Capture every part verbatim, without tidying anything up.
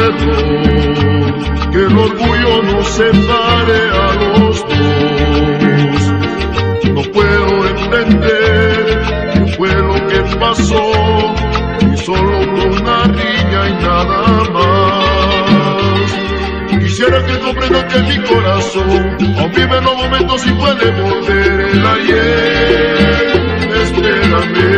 error, que el orgullo nos separe a los dos. No puedo entender qué fue lo que pasó, y solo fue una riña y nada más. Quisiera que comprendas que mi corazón aún vive los momentos y puede volver el ayer. Espérame.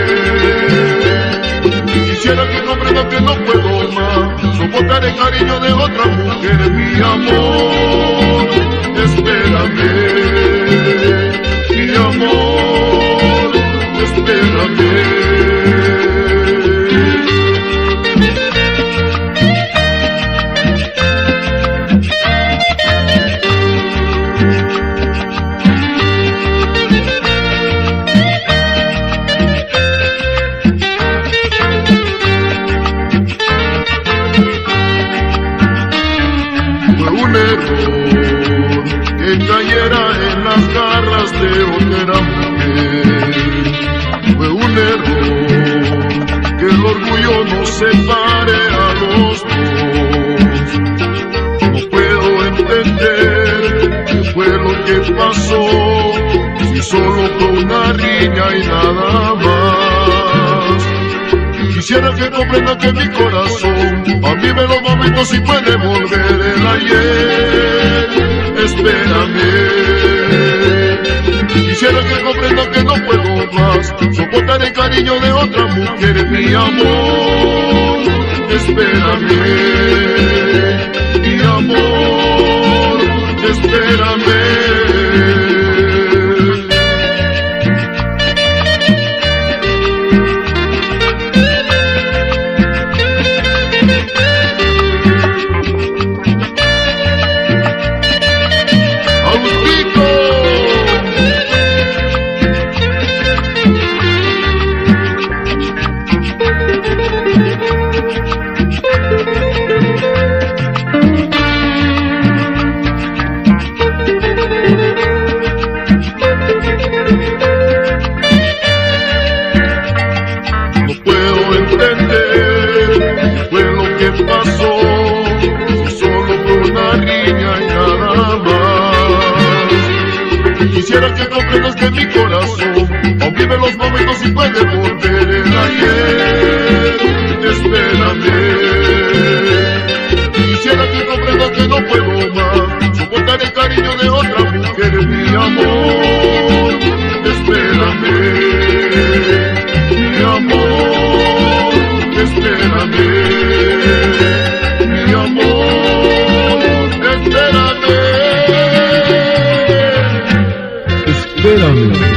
Quisiera que comprendas que no puedo más soportar el cariño de otra mujer, mi amor. Espérame, mi amor, espérame. Un error que cayera en las garras de otra mujer. Fue un error que el orgullo nos separe a los dos. No puedo entender qué fue lo que pasó, si solo fue una riña y nada más. Quisiera que comprenda que mi corazón aún vive los momentos y puede volver el ayer. Espérame. Quisiera que comprenda que no puedo más soportar el cariño de otra mujer, mi amor. Espérame, mi amor, espérame. Fue lo que pasó, solo fue una riña y nada más. Quisiera que comprendas que mi corazón aún vive los momentos y puede volver el ayer. Espérame. Quisiera que comprendas que no puedo más soportar el cariño de otra mujer, mi amor. Espérame, mi amor, espérame, mi amor, espérame. Espérame.